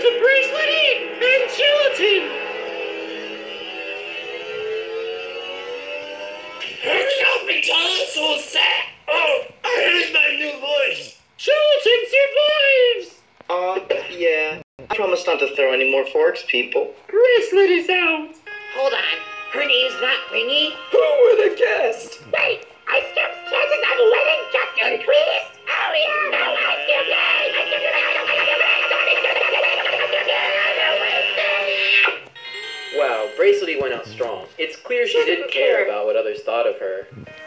to Bracelty and Gelatin! Hurry up and tell us who's sad! Oh, I hate my new voice! Gelatin survives! Yeah. I promise not to throw any more forks, people. Bracelet is out! Hold on. Her name's not Ringy. Who were the guests? Wait, I skipped chances of winning just increased. Oh yeah, no, I skipped it. Wow, Bracelty went out strong. It's clear she didn't care about what others thought of her.